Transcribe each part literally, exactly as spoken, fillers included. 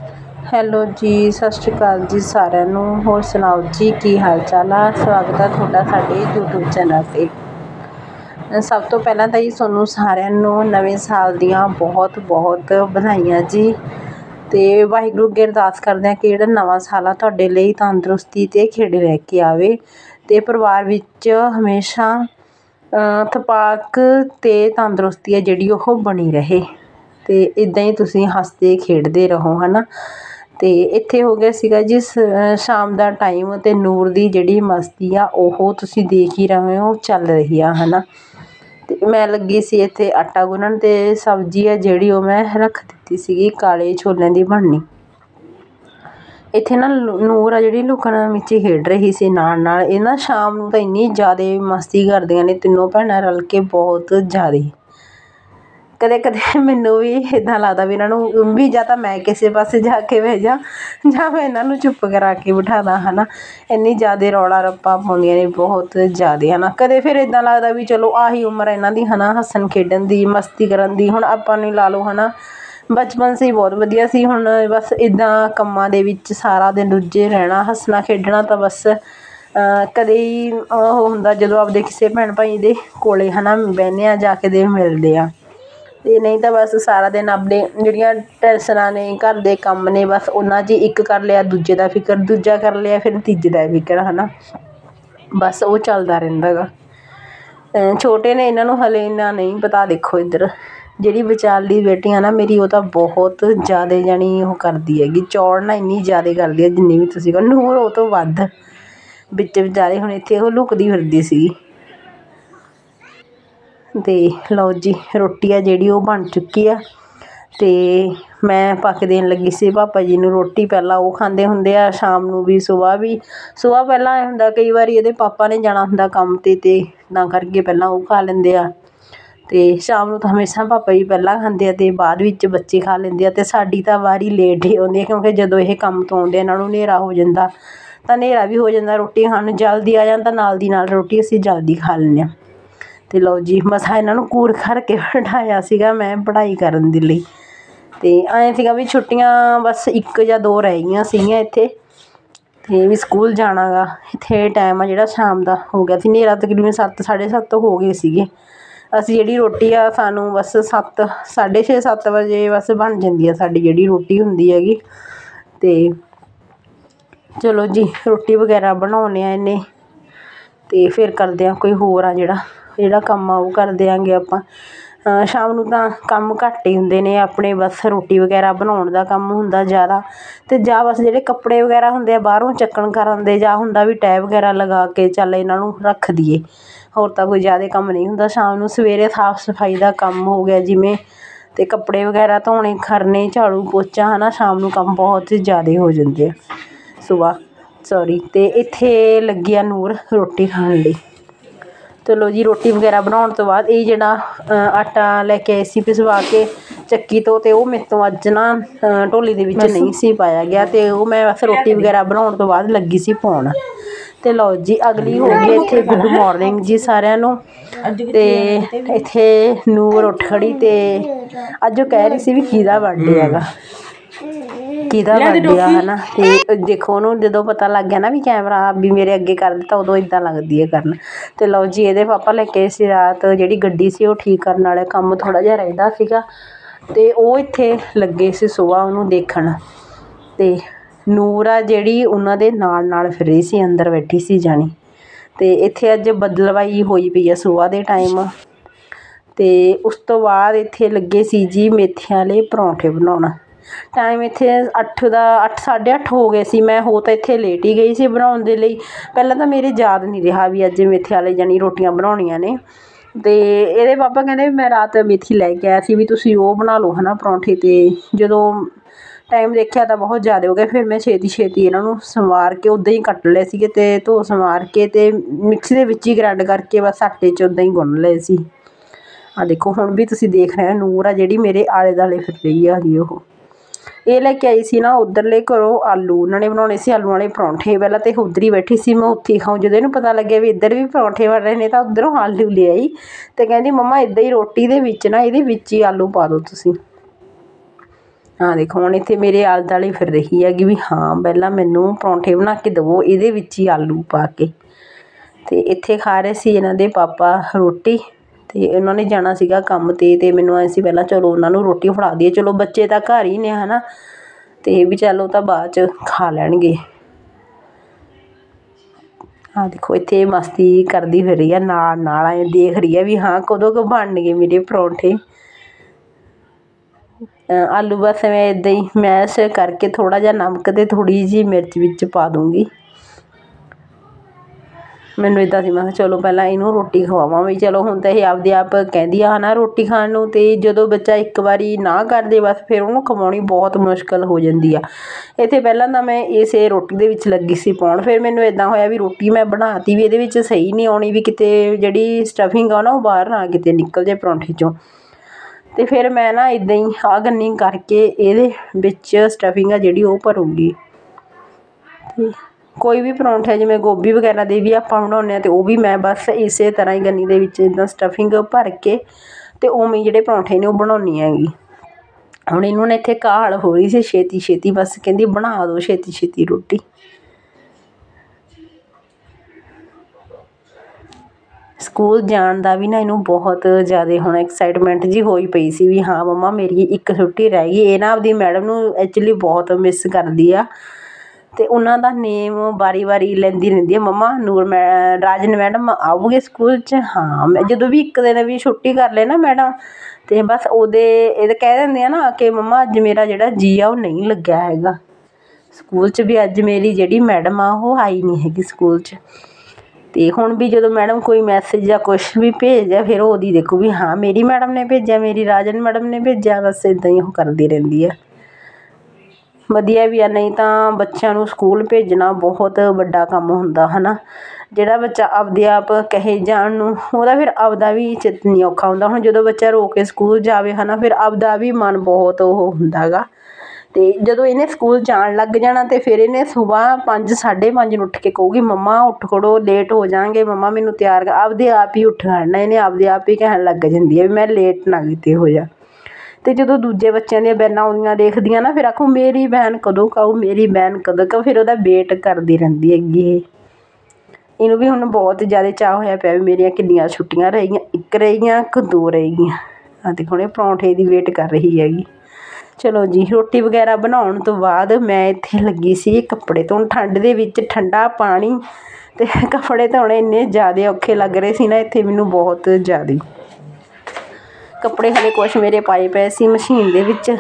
Hello ਜੀ, ਸਤਿ ਸ਼੍ਰੀ ਅਕਾਲ ਜੀ ਸਾਰਿਆਂ ਨੂੰ। ਹੋਰ ਸੁਣਾਓ ਜੀ, ਕੀ ਹਾਲ ਚਾਲ ਆ। ਸਵਾਗਤ ਹੈ ਤੁਹਾਡਾ ਸਾਡੇ ਯੂਟਿਊਬ ਚੈਨਲ 'ਤੇ। ਸਭ ਤੋਂ ਪਹਿਲਾਂ ਤਾਂ ਜੀ ਤੁਹਾਨੂੰ ਸਾਰਿਆਂ ਨੂੰ ਨਵੇਂ ਸਾਲ ਦੀਆਂ ਬਹੁਤ ਬਹੁਤ ਵਧਾਈਆਂ ਜੀ। ਅਤੇ ਵਾਹਿਗੁਰੂ ਅੱਗੇ ਅਰਦਾਸ ਕਰਦੇ ਹਾਂ ਕਿ ਜਿਹੜਾ ਨਵਾਂ ਸਾਲ ਆ ਤੁਹਾਡੇ ਲਈ ਤੰਦਰੁਸਤੀ ਅਤੇ ਖੇੜੇ ਲੈ ਕੇ ਆਵੇ, ਅਤੇ ਪਰਿਵਾਰ ਵਿੱਚ ਹਮੇਸ਼ਾ ਥਪਾਕ ਅਤੇ ਤੰਦਰੁਸਤੀ ਹੈ ਜਿਹੜੀ ਉਹ ਬਣੀ ਰਹੇ, ਅਤੇ ਇੱਦਾਂ ਹੀ ਤੁਸੀਂ ਹੱਸਦੇ ਖੇਡਦੇ ਰਹੋ, ਹੈ ਨਾ। ਅਤੇ ਇੱਥੇ ਹੋ ਗਿਆ ਸੀਗਾ ਜੀ ਸ ਸ਼ਾਮ ਦਾ ਟਾਈਮ, ਅਤੇ ਨੂਰ ਦੀ ਜਿਹੜੀ ਮਸਤੀ ਆ ਉਹ ਤੁਸੀਂ ਦੇਖ ਹੀ ਰਹੇ ਹੋ ਚੱਲ ਰਹੀ ਆ, ਹੈ ਨਾ। ਅਤੇ ਮੈਂ ਲੱਗੀ ਸੀ ਇੱਥੇ ਆਟਾ ਗੁੰਨ੍ਹਣ, ਅਤੇ ਸਬਜ਼ੀ ਆ ਜਿਹੜੀ ਉਹ ਮੈਂ ਰੱਖ ਦਿੱਤੀ ਸੀਗੀ ਕਾਲੇ ਛੋਲਿਆਂ ਦੀ ਬਣਨੀ। ਇੱਥੇ ਨਾ ਨੂਰ ਆ ਜਿਹੜੀ ਲੁਕਣ ਮਿਚੀ ਖੇਡ ਰਹੀ ਸੀ ਨਾਲ ਨਾਲ। ਇਹ ਨਾ ਸ਼ਾਮ ਨੂੰ ਤਾਂ ਇੰਨੀ ਜ਼ਿਆਦਾ ਮਸਤੀ ਕਰਦੀਆਂ ਨੇ ਤਿੰਨੋਂ ਭੈਣਾਂ ਰਲ ਕੇ, ਬਹੁਤ ਜ਼ਿਆਦਾ। ਕਦੇ ਕਦੇ ਮੈਨੂੰ ਵੀ ਇੱਦਾਂ ਲੱਗਦਾ ਵੀ ਇਹਨਾਂ ਨੂੰ ਵੀ ਜਾਂ ਤਾਂ ਮੈਂ ਕਿਸੇ ਪਾਸੇ ਜਾ ਕੇ ਬਹਿ ਜਾ, ਜਾਂ ਮੈਂ ਇਹਨਾਂ ਨੂੰ ਚੁੱਪ ਕਰਾ ਕੇ ਬਿਠਾ ਦਾਂ, ਹੈ ਨਾ। ਇੰਨੀ ਜ਼ਿਆਦਾ ਰੌਲਾ ਰੱਪਾ ਪਾਉਂਦੀਆਂ ਨੇ, ਬਹੁਤ ਜ਼ਿਆਦਾ, ਹੈ ਨਾ। ਕਦੇ ਫਿਰ ਇੱਦਾਂ ਲੱਗਦਾ ਵੀ ਚਲੋ ਆਹੀ ਉਮਰ ਹੈ ਇਹਨਾਂ ਦੀ, ਹੈ ਨਾ, ਹੱਸਣ ਖੇਡਣ ਦੀ, ਮਸਤੀ ਕਰਨ ਦੀ। ਹੁਣ ਆਪਾਂ ਨੂੰ ਲਾ ਲਓ, ਹੈ ਨਾ, ਬਚਪਨ ਸੀ ਬਹੁਤ ਵਧੀਆ ਸੀ। ਹੁਣ ਬਸ ਇੱਦਾਂ ਕੰਮਾਂ ਦੇ ਵਿੱਚ ਸਾਰਾ ਦਿਨ ਰੁੱਝੇ ਰਹਿਣਾ, ਹੱਸਣਾ ਖੇਡਣਾ ਤਾਂ ਬਸ ਕਦੇ ਹੀ ਉਹ ਹੁੰਦਾ ਜਦੋਂ ਆਪਦੇ ਕਿਸੇ ਭੈਣ ਭਾਈ ਦੇ ਕੋਲ, ਹੈ ਨਾ, ਬਹਿੰਦੇ ਹਾਂ ਜਾ ਕੇ ਦੇ ਮਿਲਦੇ ਹਾਂ। ਅਤੇ ਨਹੀਂ ਤਾਂ ਬਸ ਸਾਰਾ ਦਿਨ ਆਪਣੇ ਜਿਹੜੀਆਂ ਟੈਨਸ਼ਨਾਂ ਨੇ, ਘਰ ਦੇ ਕੰਮ ਨੇ, ਬਸ ਉਹਨਾਂ 'ਚ ਇੱਕ ਕਰ ਲਿਆ, ਦੂਜੇ ਦਾ ਫਿਕਰ, ਦੂਜਾ ਕਰ ਲਿਆ, ਫਿਰ ਤੀਜੇ ਦਾ ਫਿਕਰ, ਹੈ ਨਾ। ਬਸ ਉਹ ਚੱਲਦਾ ਰਹਿੰਦਾ ਗਾ। ਛੋਟੇ ਨੇ, ਇਹਨਾਂ ਨੂੰ ਹਾਲੇ ਇੰਨਾ ਨਹੀਂ ਪਤਾ। ਦੇਖੋ ਇੱਧਰ ਜਿਹੜੀ ਵਿਚਾਲੀ ਬੇਟੀ ਆ ਨਾ ਮੇਰੀ, ਉਹ ਤਾਂ ਬਹੁਤ ਜ਼ਿਆਦਾ ਜਾਣੀ ਉਹ ਕਰਦੀ ਹੈਗੀ, ਚੌੜ ਨਾ ਇੰਨੀ ਜ਼ਿਆਦਾ ਕਰਦੀ ਹੈ ਜਿੰਨੀ ਵੀ ਤੁਸੀਂ ਕਹੋ। ਨੂਰ ਉਹ ਤੋਂ ਵੱਧ ਵਿੱਚ ਵਿਚਾਲੇ ਹੁਣ ਇੱਥੇ ਉਹ ਲੁਕਦੀ ਫਿਰਦੀ ਸੀਗੀ। ਅਤੇ ਲਓ ਜੀ, ਰੋਟੀ ਆ ਜਿਹੜੀ ਉਹ ਬਣ ਚੁੱਕੀ ਆ, ਅਤੇ ਮੈਂ ਪਾ ਕੇ ਦੇਣ ਲੱਗੀ ਸੀ ਪਾਪਾ ਜੀ ਨੂੰ ਰੋਟੀ। ਪਹਿਲਾਂ ਉਹ ਖਾਂਦੇ ਹੁੰਦੇ ਆ ਸ਼ਾਮ ਨੂੰ ਵੀ, ਸੁਬਾਹ ਵੀ। ਸੁਬਾਹ ਪਹਿਲਾਂ ਇਹ ਹੁੰਦਾ ਕਈ ਵਾਰੀ ਇਹਦੇ ਪਾਪਾ ਨੇ ਜਾਣਾ ਹੁੰਦਾ ਕੰਮ 'ਤੇ, ਅਤੇ ਤਾਂ ਕਰਕੇ ਪਹਿਲਾਂ ਉਹ ਖਾ ਲੈਂਦੇ ਆ। ਅਤੇ ਸ਼ਾਮ ਨੂੰ ਤਾਂ ਹਮੇਸ਼ਾ ਪਾਪਾ ਜੀ ਪਹਿਲਾਂ ਖਾਂਦੇ ਆ, ਅਤੇ ਬਾਅਦ ਵਿੱਚ ਬੱਚੇ ਖਾ ਲੈਂਦੇ ਆ। ਅਤੇ ਸਾਡੀ ਤਾਂ ਵਾਰੀ ਲੇਟ ਹੀ ਆਉਂਦੀ ਹੈ, ਕਿਉਂਕਿ ਜਦੋਂ ਇਹ ਕੰਮ ਤੋਂ ਆਉਂਦੇ ਇਹਨਾਂ ਨੂੰ ਹਨੇਰਾ ਹੋ ਜਾਂਦਾ, ਤਾਂ ਹਨੇਰਾ ਵੀ ਹੋ ਜਾਂਦਾ। ਰੋਟੀ ਖਾਣ ਨੂੰ ਜਲਦੀ ਆ ਜਾਣ ਤਾਂ ਨਾਲ ਦੀ ਨਾਲ ਰੋਟੀ ਅਸੀਂ ਜਲਦੀ ਖਾ ਲੈਂਦੇ ਹਾਂ। ਅਤੇ ਲਓ ਜੀ, ਮਸਾਂ ਇਹਨਾਂ ਨੂੰ ਘੂਰ ਘਾਰ ਕੇ ਬਿਠਾਇਆ ਸੀਗਾ ਮੈਂ ਪੜ੍ਹਾਈ ਕਰਨ ਦੇ ਲਈ। ਅਤੇ ਐਂ ਸੀਗਾ ਵੀ ਛੁੱਟੀਆਂ ਬਸ ਇੱਕ ਜਾਂ ਦੋ ਰਹਿ ਗਈਆਂ ਸੀਗੀਆਂ ਇੱਥੇ, ਅਤੇ ਵੀ ਸਕੂਲ ਜਾਣਾ ਗਾ। ਇੱਥੇ ਟਾਈਮ ਆ ਜਿਹੜਾ ਸ਼ਾਮ ਦਾ ਹੋ ਗਿਆ ਸੀ, ਹਨੇਰਾ ਤਕਰੀਬਨ ਸੱਤ ਸਾਢੇ ਸੱਤ ਹੋ ਗਏ ਸੀਗੇ। ਅਸੀਂ ਜਿਹੜੀ ਰੋਟੀ ਆ ਸਾਨੂੰ ਬਸ ਸੱਤ ਸਾਢੇ ਛੇ ਸੱਤ ਵਜੇ ਬਸ ਬਣ ਜਾਂਦੀ ਆ ਸਾਡੀ ਜਿਹੜੀ ਰੋਟੀ ਹੁੰਦੀ ਹੈਗੀ। ਅਤੇ ਚਲੋ ਜੀ, ਰੋਟੀ ਵਗੈਰਾ ਬਣਾਉਂਦੇ ਹਾਂ ਇਹਨੇ, ਅਤੇ ਫਿਰ ਕਰਦੇ ਹਾਂ ਕੋਈ ਹੋਰ ਆ ਜਿਹੜਾ ਜਿਹੜਾ ਕੰਮ ਆ ਉਹ ਕਰ ਦਿਆਂਗੇ ਆਪਾਂ। ਸ਼ਾਮ ਨੂੰ ਤਾਂ ਕੰਮ ਘੱਟ ਹੀ ਹੁੰਦੇ ਨੇ ਆਪਣੇ, ਬਸ ਰੋਟੀ ਵਗੈਰਾ ਬਣਾਉਣ ਦਾ ਕੰਮ ਹੁੰਦਾ ਜ਼ਿਆਦਾ। ਅਤੇ ਜਾਂ ਬਸ ਜਿਹੜੇ ਕੱਪੜੇ ਵਗੈਰਾ ਹੁੰਦੇ ਆ ਬਾਹਰੋਂ ਚੱਕਣ ਕਰਨ ਦੇ, ਜਾਂ ਹੁੰਦਾ ਵੀ ਤਹਿ ਵਗੈਰਾ ਲਗਾ ਕੇ ਚੱਲ ਇਹਨਾਂ ਨੂੰ ਰੱਖ ਦਈਏ। ਹੋਰ ਤਾਂ ਕੋਈ ਜ਼ਿਆਦਾ ਕੰਮ ਨਹੀਂ ਹੁੰਦਾ ਸ਼ਾਮ ਨੂੰ। ਸਵੇਰੇ ਸਾਫ਼ ਸਫਾਈ ਦਾ ਕੰਮ ਹੋ ਗਿਆ ਜਿਵੇਂ, ਅਤੇ ਕੱਪੜੇ ਵਗੈਰਾ ਧੋਣੇ, ਖਰਨੇ, ਝਾੜੂ ਪੋਚਾ, ਹੈ ਨਾ। ਸ਼ਾਮ ਨੂੰ ਕੰਮ ਬਹੁਤ ਜ਼ਿਆਦਾ ਹੋ ਜਾਂਦੇ ਆ ਸੁਬਾਹ, ਸੋਰੀ। ਅਤੇ ਇੱਥੇ ਲੱਗੀ ਆ ਨੂਰ ਰੋਟੀ ਖਾਣ ਲਈ। ਚਲੋ ਜੀ, ਰੋਟੀ ਵਗੈਰਾ ਬਣਾਉਣ ਤੋਂ ਬਾਅਦ ਇਹ ਜਿਹੜਾ ਆਟਾ ਲੈ ਕੇ ਆਏ ਸੀ ਪਿਸਵਾ ਕੇ ਚੱਕੀ ਤੋਂ, ਅਤੇ ਉਹ ਮੇਰੇ ਤੋਂ ਅੱਜ ਨਾ ਢੋਲੀ ਦੇ ਵਿੱਚ ਨਹੀਂ ਸੀ ਪਾਇਆ ਗਿਆ, ਅਤੇ ਉਹ ਮੈਂ ਬਸ ਰੋਟੀ ਵਗੈਰਾ ਬਣਾਉਣ ਤੋਂ ਬਾਅਦ ਲੱਗੀ ਸੀ ਪਾਉਣ। ਅਤੇ ਲਓ ਜੀ, ਅਗਲੀ ਹੋ ਗਈ ਇੱਥੇ ਗੁੱਡ ਮੋਰਨਿੰਗ ਜੀ ਸਾਰਿਆਂ ਨੂੰ। ਅਤੇ ਇੱਥੇ ਨੂਰ ਉੱਠ ਖੜ੍ਹੀ, ਅਤੇ ਅੱਜ ਉਹ ਕਹਿ ਰਹੀ ਸੀ ਵੀ ਕਿਹਦਾ ਬਰਡੇ ਹੈਗਾ, ਕਿਹਦਾ ਬਰਡੇ ਆ, ਹੈ ਨਾ। ਅਤੇ ਦੇਖੋ ਉਹਨੂੰ ਜਦੋਂ ਪਤਾ ਲੱਗ ਗਿਆ ਨਾ ਵੀ ਕੈਮਰਾ ਵੀ ਮੇਰੇ ਅੱਗੇ ਕਰ ਦਿੱਤਾ, ਉਦੋਂ ਇੱਦਾਂ ਲੱਗਦੀ ਹੈ ਕਰਨ। ਅਤੇ ਲਓ ਜੀ, ਇਹਦੇ ਪਾਪਾ ਲੈ ਕੇ ਆਏ ਸੀ ਰਾਤ ਜਿਹੜੀ ਗੱਡੀ ਸੀ ਉਹ ਠੀਕ ਕਰਨ ਵਾਲਾ ਕੰਮ ਥੋੜ੍ਹਾ ਜਿਹਾ ਰਹਿੰਦਾ ਸੀਗਾ, ਅਤੇ ਉਹ ਇੱਥੇ ਲੱਗੇ ਸੀ ਸੁਬਾਹ ਉਹਨੂੰ ਦੇਖਣ। ਅਤੇ ਨੂਰ ਆ ਜਿਹੜੀ ਉਹਨਾਂ ਦੇ ਨਾਲ ਨਾਲ ਫਿਰ ਰਹੀ ਸੀ, ਅੰਦਰ ਬੈਠੀ ਸੀ ਜਾਣੀ। ਅਤੇ ਇੱਥੇ ਅੱਜ ਬੱਦਲਵਾਈ ਹੋਈ ਪਈ ਆ ਸੁਬਾਹ ਦੇ ਟਾਈਮ। ਅਤੇ ਉਸ ਤੋਂ ਬਾਅਦ ਇੱਥੇ ਲੱਗੇ ਸੀ ਜੀ ਮੇਥਿਆਂ ਵਾਲੇ ਪਰੌਂਠੇ ਬਣਾਉਣ। ਟਾਈਮ ਇੱਥੇ ਅੱਠ ਦਾ ਅੱਠ ਸਾਢੇ ਅੱਠ ਹੋ ਗਏ ਸੀ। ਮੈਂ ਹੋ ਤਾਂ ਇੱਥੇ ਲੇਟ ਹੀ ਗਈ ਸੀ ਬਣਾਉਣ ਦੇ ਲਈ। ਪਹਿਲਾਂ ਤਾਂ ਮੇਰੇ ਯਾਦ ਨਹੀਂ ਰਿਹਾ ਵੀ ਅੱਜ ਮੇਥੇ ਵਾਲੇ ਜਾਣੀ ਰੋਟੀਆਂ ਬਣਾਉਣੀਆਂ ਨੇ। ਅਤੇ ਇਹਦੇ ਪਾਪਾ ਕਹਿੰਦੇ ਮੈਂ ਰਾਤ ਮੇਥੀ ਲੈ ਕੇ ਆਇਆ ਸੀ ਵੀ ਤੁਸੀਂ ਉਹ ਬਣਾ ਲਓ, ਹੈ ਨਾ, ਪਰੌਂਠੇ। ਅਤੇ ਜਦੋਂ ਟਾਈਮ ਦੇਖਿਆ ਤਾਂ ਬਹੁਤ ਜ਼ਿਆਦਾ ਹੋ ਗਿਆ। ਫਿਰ ਮੈਂ ਛੇਤੀ ਛੇਤੀ ਇਹਨਾਂ ਨੂੰ ਸੰਵਾਰ ਕੇ ਉੱਦਾਂ ਹੀ ਕੱਟ ਲਏ ਸੀਗੇ, ਅਤੇ ਧੋ ਸੰਵਾਰ ਕੇ ਅਤੇ ਮਿਕਸੀ ਦੇ ਵਿੱਚ ਹੀ ਗ੍ਰਾਇੰਡ ਕਰਕੇ ਬਸ ਆਟੇ 'ਚ ਉੱਦਾਂ ਹੀ ਗੁੰਨ ਲਏ ਸੀ। ਆਹ ਦੇਖੋ ਹੁਣ ਵੀ ਤੁਸੀਂ ਦੇਖ ਰਹੇ ਹੋ ਨੂਰ ਆ ਜਿਹੜੀ ਮੇਰੇ ਆਲੇ ਦੁਆਲੇ ਫਿਰ ਰਹੀ ਹੈਗੀ। ਉਹ ਇਹ ਲੈ ਕੇ ਆਈ ਸੀ ਨਾ ਉੱਧਰਲੇ ਘਰੋਂ ਆਲੂ, ਉਹਨਾਂ ਨੇ ਬਣਾਉਣੇ ਸੀ ਆਲੂ ਵਾਲੇ ਪਰੌਂਠੇ। ਪਹਿਲਾਂ ਤਾਂ ਉੱਧਰ ਹੀ ਬੈਠੀ ਸੀ, ਮੈਂ ਉੱਥੇ ਹੀ ਖਾਊਂ। ਜਦੋਂ ਇਹਨੂੰ ਪਤਾ ਲੱਗਿਆ ਵੀ ਇੱਧਰ ਵੀ ਪਰੌਂਠੇ ਬਣ ਰਹੇ ਨੇ ਤਾਂ ਉੱਧਰੋਂ ਆਲੂ ਲੈ ਆਈ, ਅਤੇ ਕਹਿੰਦੀ ਮੰਮਾ ਇੱਦਾਂ ਹੀ ਰੋਟੀ ਦੇ ਵਿੱਚ ਨਾ ਇਹਦੇ ਵਿੱਚ ਹੀ ਆਲੂ ਪਾ ਦਿਓ ਤੁਸੀਂ। हाँ देखो हुण इत्थे मेरे आले दुआले फिर रही हैगी भी हाँ पहलां मैनूं परौंठे बना के दवो इहदे विच ही आलू पा के। ते इत्थे खा रहे सी इन्हां दे पापा रोटी ते उन्हां ने जाना सीगा काम ते ते मैनूं ऐ सी पहलां चलो उन्हां नूं रोटी फड़ा दईए चलो बच्चे तां घर ही ने है ना ते भी चल ओह तां बाद च खा लैणगे। हाँ देखो इत्थे मस्ती करदी फिर रही है नाल नाल ऐ देख रही है भी हाँ कदों क बनगे मेरे परौंठे। आलू बस मैं इदां ही मैश करके थोड़ा जिहा नमक ते थोड़ी जी मिर्च विच पा दूँगी। मैनूं इदां सी मैं किहा चलो पहलां इहनूं रोटी खवावां भी चलो हुण तां इह आपदे आप कहंदी आ ना रोटी खाण नूं ते जदों बच्चा इक वारी ना कर दे बस फिर ਉਹਨੂੰ ਖਵਾਉਣੀ ਬਹੁਤ ਮੁਸ਼ਕਿਲ ਹੋ ਜਾਂਦੀ ਆ। ਇੱਥੇ ਪਹਿਲਾਂ ਤਾਂ ਮੈਂ ਇਸੇ ਰੋਟੀ ਦੇ ਵਿੱਚ ਲੱਗੀ ਸੀ ਪਾਉਣ ਫਿਰ ਮੈਨੂੰ ਇਦਾਂ ਹੋਇਆ ਵੀ ਰੋਟੀ ਮੈਂ ਬਣਾਤੀ ਵੀ ਇਹਦੇ ਵਿੱਚ ਸਹੀ ਨਹੀਂ ਆਉਣੀ ਵੀ ਕਿਤੇ ਜਿਹੜੀ ਸਟਫਿੰਗ ਆ ਨਾ ਉਹ ਬਾਹਰ ਨਾ ਕਿਤੇ ਨਿਕਲ ਜੇ ਪਰੌਂਠੇ 'ਚੋਂ। ਅਤੇ ਫਿਰ ਮੈਂ ਨਾ ਇੱਦਾਂ ਹੀ ਆਹ ਗੰਨੀ ਕਰਕੇ ਇਹਦੇ ਵਿੱਚ ਸਟਫਿੰਗ ਆ ਜਿਹੜੀ ਉਹ ਭਰੂੰਗੀ। ਅਤੇ ਕੋਈ ਵੀ ਪਰੌਂਠਾ ਜਿਵੇਂ ਗੋਭੀ ਵਗੈਰਾ ਦੇ ਵੀ ਆਪਾਂ ਬਣਾਉਂਦੇ ਹਾਂ ਅਤੇ ਉਹ ਵੀ ਮੈਂ ਬਸ ਇਸੇ ਤਰ੍ਹਾਂ ਹੀ ਗੰਨੀ ਦੇ ਵਿੱਚ ਇੱਦਾਂ ਸਟਫਿੰਗ ਭਰ ਕੇ ਅਤੇ ਉਵੇਂ ਜਿਹੜੇ ਪਰੌਂਠੇ ਨੇ ਉਹ ਬਣਾਉਂਦੀ ਹੈਗੀ। ਹੁਣ ਇਹਨੂੰ ਨਾ ਇੱਥੇ ਘਾਲ ਹੋ ਰਹੀ ਸੀ ਛੇਤੀ ਛੇਤੀ ਬਸ ਕਹਿੰਦੀ ਬਣਾ ਦਿਓ ਛੇਤੀ ਛੇਤੀ ਰੋਟੀ। ਸਕੂਲ ਜਾਣ ਦਾ ਵੀ ਨਾ ਇਹਨੂੰ ਬਹੁਤ ਜ਼ਿਆਦਾ ਹੁਣ ਐਕਸਾਈਟਮੈਂਟ ਜੀ ਹੋਈ ਪਈ ਸੀ ਵੀ ਹਾਂ ਮੰਮਾ ਮੇਰੀ ਇੱਕ ਛੁੱਟੀ ਰਹਿ ਗਈ। ਇਹ ਨਾ ਆਪਦੀ ਮੈਡਮ ਨੂੰ ਐਕਚੁਅਲੀ ਬਹੁਤ ਮਿਸ ਕਰਦੀ ਆ ਅਤੇ ਉਹਨਾਂ ਦਾ ਨੇਮ ਵਾਰੀ ਵਾਰੀ ਲੈਂਦੀ ਰਹਿੰਦੀ ਆ ਮੰਮਾ ਨੂਰ ਮੈ ਰਾਜਨ ਮੈਡਮ ਆਊਗੇ ਸਕੂਲ 'ਚ ਹਾਂ ਮੈਂ ਜਦੋਂ ਵੀ ਇੱਕ ਦਿਨ ਵੀ ਛੁੱਟੀ ਕਰ ਲੈ ਨਾ ਮੈਡਮ ਅਤੇ ਬਸ ਉਹਦੇ ਇਹ ਕਹਿ ਦਿੰਦੇ ਆ ਨਾ ਕਿ ਮੰਮਾ ਅੱਜ ਮੇਰਾ ਜਿਹੜਾ ਜੀਅ ਆ ਉਹ ਨਹੀਂ ਲੱਗਿਆ ਹੈਗਾ ਸਕੂਲ 'ਚ ਵੀ ਅੱਜ ਮੇਰੀ ਜਿਹੜੀ ਮੈਡਮ ਆ ਉਹ ਆਈ ਨਹੀਂ ਹੈਗੀ ਸਕੂਲ 'ਚ। ਅਤੇ ਹੁਣ ਵੀ ਜਦੋਂ ਮੈਡਮ ਕੋਈ ਮੈਸੇਜ ਜਾਂ ਕੁਛ ਵੀ ਭੇਜਦਾ ਫਿਰ ਉਹਦੀ ਦੇਖੋ ਵੀ ਹਾਂ ਮੇਰੀ ਮੈਡਮ ਨੇ ਭੇਜਿਆ ਮੇਰੀ ਰਾਜਨ ਮੈਡਮ ਨੇ ਭੇਜਿਆ ਬਸ ਇੱਦਾਂ ਹੀ ਉਹ ਕਰਦੀ ਰਹਿੰਦੀ ਆ। ਵਧੀਆ ਵੀ ਆ ਨਹੀਂ ਤਾਂ ਬੱਚਿਆਂ ਨੂੰ ਸਕੂਲ ਭੇਜਣਾ ਬਹੁਤ ਵੱਡਾ ਕੰਮ ਹੁੰਦਾ ਹੈ ਨਾ। ਜਿਹੜਾ ਬੱਚਾ ਆਪਦੇ ਆਪ ਕਹੇ ਜਾਣ ਨੂੰ ਉਹਦਾ ਫਿਰ ਆਪਦਾ ਵੀ ਚਿੱਤ ਨਹੀਂ ਔਖਾ ਹੁੰਦਾ। ਹੁਣ ਜਦੋਂ ਬੱਚਾ ਰੋ ਕੇ ਸਕੂਲ ਜਾਵੇ ਹੈ ਨਾ ਫਿਰ ਆਪਦਾ ਵੀ ਮਨ ਬਹੁਤ ਉਹ ਹੁੰਦਾ ਗਾ। ਅਤੇ ਜਦੋਂ ਇਹਨੇ ਸਕੂਲ ਜਾਣ ਲੱਗ ਜਾਣਾ ਅਤੇ ਫਿਰ ਇਹਨੇ ਸੁਬਾਹ ਪੰਜ ਸਾਢੇ ਪੰਜ ਨੂੰ ਉੱਠ ਕੇ ਕਹੂਗੀ ਮੰਮਾ ਉੱਠ ਖੜੋ ਲੇਟ ਹੋ ਜਾਵਾਂਗੇ ਮੰਮਾ ਮੈਨੂੰ ਤਿਆਰ ਕਰ ਆਪਦੇ ਆਪ ਹੀ ਉੱਠ ਖੜਨਾ ਇਹਨੇ ਆਪਦੇ ਆਪ ਹੀ ਕਹਿਣ ਲੱਗ ਜਾਂਦੀ ਹੈ ਵੀ ਮੈਂ ਲੇਟ ਨਾ ਕਿਤੇ ਹੋ ਜਾ। ਅਤੇ ਜਦੋਂ ਦੂਜੇ ਬੱਚਿਆਂ ਦੀਆਂ ਬੈਨਾਂ ਆਉਂਦੀਆਂ ਦੇਖਦੀਆਂ ਨਾ ਫਿਰ ਆਖੂ ਮੇਰੀ ਵੈਨ ਕਦੋਂ ਕੁ ਆਊ ਮੇਰੀ ਵੈਨ ਕਦੋਂ ਕੁ ਫਿਰ ਉਹਦਾ ਵੇਟ ਕਰਦੀ ਰਹਿੰਦੀ ਹੈਗੀ ਇਹ। ਇਹਨੂੰ ਵੀ ਹੁਣ ਬਹੁਤ ਜ਼ਿਆਦਾ ਚਾਅ ਹੋਇਆ ਪਿਆ ਵੀ ਮੇਰੀਆਂ ਕਿੰਨੀਆਂ ਛੁੱਟੀਆਂ ਰਹਿ ਗਈਆਂ ਇੱਕ ਰਹਿ ਗਈਆਂ ਕਿ ਦੋ ਰਹਿ ਗਈਆਂ। ਹਾਂ ਅਤੇ ਹੁਣ ਇਹ ਪਰੌਂਠੇ ਦੀ ਵੇਟ ਕਰ ਰਹੀ ਹੈਗੀ। ਚਲੋ ਜੀ ਰੋਟੀ ਵਗੈਰਾ ਬਣਾਉਣ ਤੋਂ ਬਾਅਦ ਮੈਂ ਇੱਥੇ ਲੱਗੀ ਸੀ ਕੱਪੜੇ ਧੋਣ ਠੰਡ ਦੇ ਵਿੱਚ ਠੰਡਾ ਪਾਣੀ ਅਤੇ ਕੱਪੜੇ ਧੋਣੇ ਇੰਨੇ ਜ਼ਿਆਦਾ ਔਖੇ ਲੱਗ ਰਹੇ ਸੀ ਨਾ ਇੱਥੇ ਮੈਨੂੰ ਬਹੁਤ ਜ਼ਿਆਦਾ। ਕੱਪੜੇ ਹਾਲੇ ਕੁਛ ਮੇਰੇ ਪਾਏ ਪਏ ਸੀ ਮਸ਼ੀਨ ਦੇ ਵਿੱਚ।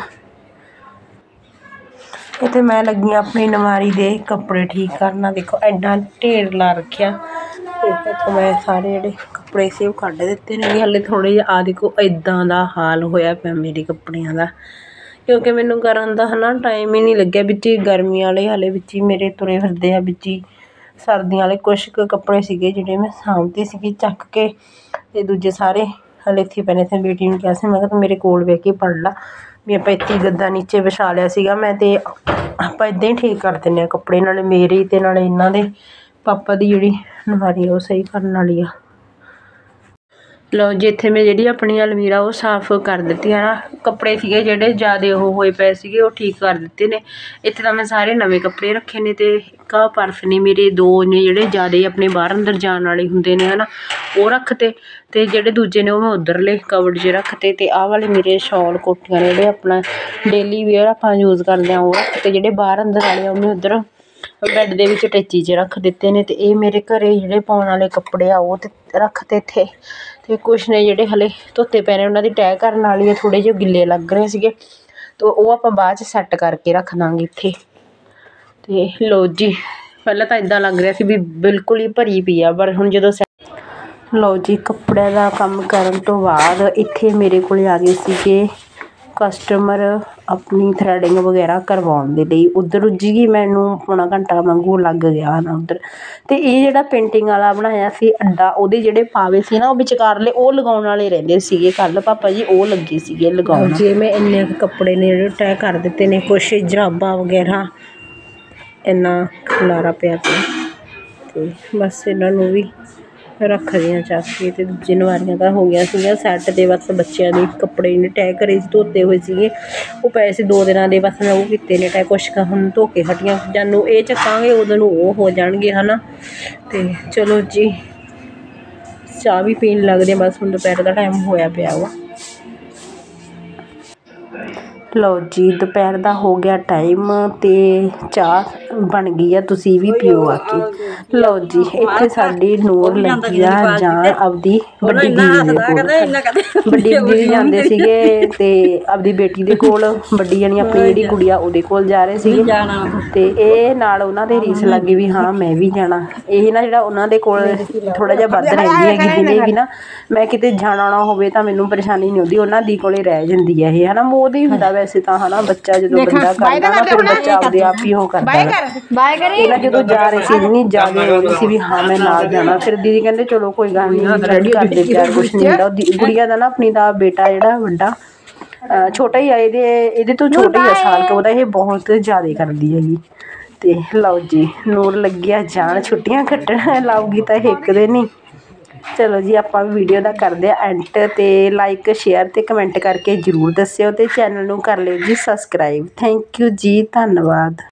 ਇੱਥੇ ਮੈਂ ਲੱਗੀ ਆਪਣੀ ਅਲਮਾਰੀ ਦੇ ਕੱਪੜੇ ਠੀਕ ਕਰਨਾ ਦੇਖੋ ਐਡਾ ਢੇਰ ਲਾ ਰੱਖਿਆ ਅਤੇ ਇੱਥੋਂ ਮੈਂ ਸਾਰੇ ਜਿਹੜੇ ਕੱਪੜੇ ਸੀ ਉਹ ਕੱਢ ਦਿੱਤੇ ਨੇ ਹਾਲੇ ਥੋੜ੍ਹੇ ਜਿਹੇ ਆਹ ਦੇਖੋ ਇੱਦਾਂ ਦਾ ਹਾਲ ਹੋਇਆ ਪਿਆ ਮੇਰੇ ਕੱਪੜਿਆਂ ਦਾ ਕਿਉਂਕਿ ਮੈਨੂੰ ਕਰਨ ਦਾ ਹੈ ਨਾ ਟਾਈਮ ਹੀ ਨਹੀਂ ਲੱਗਿਆ ਵਿੱਚ ਹੀ ਗਰਮੀਆਂ ਵਾਲੇ ਹਾਲੇ ਵਿੱਚ ਹੀ ਮੇਰੇ ਤੁਰੇ ਫਿਰਦੇ ਆ ਵਿੱਚ ਹੀ ਸਰਦੀਆਂ ਵਾਲੇ ਕੁਛ ਕੁ ਕੱਪੜੇ ਸੀਗੇ ਜਿਹੜੇ ਮੈਂ ਸਾਂਭਦੇ ਸੀਗੇ ਚੱਕ ਕੇ ਅਤੇ ਦੂਜੇ ਸਾਰੇ ਹਾਲੇ ਇੱਥੇ ਪਏ ਨੇ। ਇੱਥੇ ਬੇਟੀ ਨੂੰ ਕਿਹਾ ਸੀ ਮੈਂ ਕਿਹਾ ਤੂੰ ਮੇਰੇ ਕੋਲ ਬਹਿ ਕੇ ਪੜ੍ਹ ਲਾ ਵੀ ਆਪਾਂ ਇੱਥੇ ਗੱਦਾ ਨੀਚੇ ਵਿਛਾ ਲਿਆ ਸੀਗਾ ਮੈਂ ਅਤੇ ਆਪਾਂ ਇੱਦਾਂ ਹੀ ਠੀਕ ਕਰ ਦਿੰਦੇ ਹਾਂ ਕੱਪੜੇ ਨਾਲੇ ਮੇਰੇ ਅਤੇ ਨਾਲੇ ਇਹਨਾਂ ਦੇ ਪਾਪਾ ਦੀ ਜਿਹੜੀ ਅਲਮਾਰੀ ਉਹ ਸਹੀ ਕਰਨ ਵਾਲੀ ਆ। ਲਓ ਜੀ ਇੱਥੇ ਮੈਂ ਜਿਹੜੀ ਆਪਣੀ ਅਲਮੀਰਾ ਉਹ ਸਾਫ਼ ਕਰ ਦਿੱਤੀ ਹੈ ਨਾ ਕੱਪੜੇ ਸੀਗੇ ਜਿਹੜੇ ਜ਼ਿਆਦਾ ਉਹ ਹੋਏ ਪਏ ਸੀਗੇ ਉਹ ਠੀਕ ਕਰ ਦਿੱਤੇ ਨੇ। ਇੱਥੇ ਤਾਂ ਮੈਂ ਸਾਰੇ ਨਵੇਂ ਕੱਪੜੇ ਰੱਖੇ ਨੇ ਅਤੇ ਇੱਕ ਆਹ ਪਰਸ ਨੇ ਮੇਰੇ ਦੋ ਨੇ ਜਿਹੜੇ ਜ਼ਿਆਦਾ ਆਪਣੇ ਬਾਹਰ ਅੰਦਰ ਜਾਣ ਵਾਲੇ ਹੁੰਦੇ ਨੇ ਹੈ ਨਾ ਉਹ ਰੱਖਤੇ ਅਤੇ ਜਿਹੜੇ ਦੂਜੇ ਨੇ ਉਹ ਮੈਂ ਉੱਧਰਲੇ ਕਬਰਡ 'ਚ ਰੱਖਤੇ ਅਤੇ ਆਹ ਵਾਲੇ ਮੇਰੇ ਸ਼ਾਲ ਕੋਟੀਆਂ ਨੇ ਜਿਹੜੇ ਆਪਣਾ ਡੇਲੀ ਵੇਅਰ ਆਪਾਂ ਯੂਜ਼ ਕਰਦੇ ਹਾਂ ਉਹ ਰੱਖਤੇ ਜਿਹੜੇ ਬਾਹਰ ਅੰਦਰ ਵਾਲੇ ਉਹ ਮੈਂ ਉੱਧਰ ਬੈੱਡ ਦੇ ਵਿੱਚ ਟੇਚੀ 'ਚ ਰੱਖ ਦਿੱਤੇ ਨੇ। ਅਤੇ ਇਹ ਮੇਰੇ ਘਰ ਜਿਹੜੇ ਪਾਉਣ ਵਾਲੇ ਕੱਪੜੇ ਆ ਉਹ ਤਾਂ ਰੱਖਤੇ ਇੱਥੇ ਅਤੇ ਕੁਛ ਨੇ ਜਿਹੜੇ ਹਾਲੇ ਧੋਤੇ ਪਏ ਨੇ ਉਹਨਾਂ ਦੀ ਤਹਿ ਕਰਨ ਵਾਲੀ ਆ ਥੋੜ੍ਹੇ ਜਿਹੇ ਗਿੱਲੇ ਲੱਗ ਰਹੇ ਸੀਗੇ ਅਤੇ ਉਹ ਆਪਾਂ ਬਾਅਦ 'ਚ ਸੈੱਟ ਕਰਕੇ ਰੱਖ ਦਾਂਗੇ ਇੱਥੇ। ਅਤੇ ਲਓ ਜੀ ਪਹਿਲਾਂ ਤਾਂ ਇੱਦਾਂ ਲੱਗ ਰਿਹਾ ਸੀ ਵੀ ਬਿਲਕੁਲ ਹੀ ਭਰੀ ਪਈ ਆ ਪਰ ਹੁਣ ਜਦੋਂ ਸੈ ਲਓ ਜੀ ਕੱਪੜਿਆਂ ਦਾ ਕੰਮ ਕਰਨ ਤੋਂ ਬਾਅਦ ਇੱਥੇ ਮੇਰੇ ਕੋਲ ਆ ਗਏ ਸੀਗੇ ਕਸਟਮਰ ਆਪਣੀ ਥਰੈਡਿੰਗ ਵਗੈਰਾ ਕਰਵਾਉਣ ਦੇ ਲਈ। ਉੱਧਰ ਰੁੱਝ ਗਈ ਮੈਨੂੰ ਪੌਣਾ ਘੰਟਾ ਵਾਂਗੂ ਲੱਗ ਗਿਆ ਨਾ ਉੱਧਰ। ਅਤੇ ਇਹ ਜਿਹੜਾ ਪੇਂਟਿੰਗ ਵਾਲਾ ਬਣਾਇਆ ਸੀ ਅੱਡਾ ਉਹਦੇ ਜਿਹੜੇ ਪਾਵੇ ਸੀ ਨਾ ਉਹ ਵਿਚਕਾਰਲੇ ਉਹ ਲਗਾਉਣ ਵਾਲੇ ਰਹਿੰਦੇ ਸੀਗੇ ਕੱਲ੍ਹ ਪਾਪਾ ਜੀ ਉਹ ਲੱਗੇ ਸੀਗੇ ਲਗਾਉਣ। ਜੇ ਮੈਂ ਇੰਨੇ ਕੁ ਕੱਪੜੇ ਨੇ ਜਿਹੜੇ ਤੈਅ ਕਰ ਦਿੱਤੇ ਨੇ ਕੁਛ ਜਰਾਬਾਂ ਵਗੈਰਾ ਇੰਨਾ ਖਲਾਰਾ ਪਿਆ ਪਿਆ ਅਤੇ ਬਸ ਇਹਨਾਂ ਨੂੰ ਵੀ ਰੱਖਦੇ ਹਾਂ ਚੱਕ ਕੇ। ਅਤੇ ਦੂਜੇ ਨਵਾਰੀਆਂ ਤਾਂ ਹੋ ਗਈਆਂ ਸੀਗੀਆਂ ਸੈੱਟ, ਅਤੇ ਬਸ ਬੱਚਿਆਂ ਦੇ ਕੱਪੜੇ ਜਿਹੜੇ ਤੈਅ ਕਰੇ ਸੀ ਧੋਤੇ ਹੋਏ ਸੀਗੇ, ਉਹ ਪਏ ਸੀ ਦੋ ਦਿਨਾਂ ਦੇ, ਬਸ ਮੈਂ ਉਹ ਕੀਤੇ ਨੇ ਤੈਅ। ਕੁਛ ਕੁ ਹੁਣ ਧੋ ਕੇ ਹਟੀਆਂ, ਜਾਨੂੰ ਇਹ ਚੱਕਾਂਗੇ ਉਦੋਂ ਨੂੰ ਉਹ ਹੋ ਜਾਣਗੇ ਹੈ ਨਾ। ਅਤੇ ਚਲੋ ਜੀ ਚਾਹ ਵੀ ਪੀਣ ਲੱਗਦੇ ਬਸ, ਹੁਣ ਦੁਪਹਿਰ ਦਾ ਟਾਈਮ ਹੋਇਆ ਪਿਆ ਵਾ। ਲਓ ਜੀ ਦੁਪਹਿਰ ਦਾ ਹੋ ਗਿਆ ਟਾਈਮ ਅਤੇ ਚਾਹ ਬਣ ਗਈ ਆ, ਤੁਸੀਂ ਵੀ ਪੀਓ ਆ ਕੇ। ਲਓ ਜੀ ਇੱਥੇ ਸਾਡੀ ਨੂਰ ਲੱਗੀ ਆ ਜਾਣ ਆਪਦੀ ਵੱਡੀ ਦੀਦੀ ਦੇ ਕੋਲ। ਵੱਡੀ ਦੀਦੀ ਜਾਂਦੇ ਸੀਗੇ ਅਤੇ ਆਪਦੀ ਬੇਟੀ ਦੇ ਕੋਲ, ਵੱਡੀ ਜਾਣੀ ਆਪਣੀ ਜਿਹੜੀ ਗੁੜੀਆ ਉਹਦੇ ਕੋਲ ਜਾ ਰਹੇ ਸੀਗੇ, ਅਤੇ ਇਹ ਨਾਲ ਉਹਨਾਂ ਦੇ ਰੀਸ ਲੱਗੀ ਵੀ ਹਾਂ ਮੈਂ ਵੀ ਜਾਣਾ। ਇਹ ਨਾ ਜਿਹੜਾ ਉਹਨਾਂ ਦੇ ਕੋਲ ਥੋੜ੍ਹਾ ਜਿਹਾ ਵੱਧ ਰਹਿੰਦੀ ਹੈਗੀ, ਜਿਹਨੇ ਵੀ ਨਾ ਮੈਂ ਕਿਤੇ ਜਾਣਾ ਆਉਣਾ ਹੋਵੇ ਤਾਂ ਮੈਨੂੰ ਪਰੇਸ਼ਾਨੀ ਨਹੀਂ ਹੁੰਦੀ, ਉਹਨਾਂ ਦੀ ਕੋਲ ਰਹਿ ਜਾਂਦੀ ਹੈ ਇਹ ਹੈ ਨਾ। ਮੋਹ ਹੀ ਹੁੰਦਾ ਵੈਸੇ ਤਾਂ ਹੈ ਨਾ, ਬੱਚਾ ਜਦੋਂ ਬੰਦਾ ਕਰਦਾ ਨਾ ਫਿਰ ਬੱਚਾ ਆਪਦੇ ਆਪ ਹੀ ਉਹ ਕਰਦਾ। ਇਹ ਨਾ ਜਦੋਂ ਜਾ ਰਹੇ ਸੀ ਨਹੀਂ ਜ਼ਿਆਦਾ ਰੋਂਦੀ ਸੀ ਵੀ ਹਾਂ ਮੈਂ ਨਾਲ ਜਾਣਾ। ਫਿਰ ਦੀਦੀ ਕਹਿੰਦੇ ਚਲੋ ਕੋਈ ਗੱਲ ਨਹੀਂ ਕਰਦੇ ਪਿਆਰ ਕੁਛ ਨਹੀਂ ਹੁੰਦਾ। ਗੁੜੀਆ ਦਾ ਨਾ ਆਪਣੀ ਦਾ ਬੇਟਾ ਜਿਹੜਾ ਵੱਡਾ ਛੋਟਾ ਹੀ ਆ, ਇਹਦੇ ਇਹਦੇ ਤੋਂ ਛੋਟਾ ਹੀ ਆ ਸਾਲ ਕੁ ਉਹਦਾ, ਇਹ ਬਹੁਤ ਜ਼ਿਆਦਾ ਕਰਦੀ ਹੈਗੀ। ਅਤੇ ਲਓ ਜੀ ਨੂਰ ਲੱਗਿਆ ਜਾਣ, ਛੁੱਟੀਆਂ ਕੱਟਣ ਲਾਊਗੀ ਤਾਂ ਇੱਕ ਦਿਨ ਹੀ। ਚਲੋ ਜੀ ਆਪਾਂ ਵੀਡੀਓ ਦਾ ਕਰਦੇ ਹਾਂ ਐਂਡ, ਅਤੇ ਲਾਈਕ ਸ਼ੇਅਰ ਅਤੇ ਕਮੈਂਟ ਕਰਕੇ ਜ਼ਰੂਰ ਦੱਸਿਓ, ਅਤੇ ਚੈਨਲ ਨੂੰ ਕਰ ਲਿਓ ਜੀ ਸਬਸਕ੍ਰਾਈਬ। ਥੈਂਕ ਯੂ ਜੀ, ਧੰਨਵਾਦ।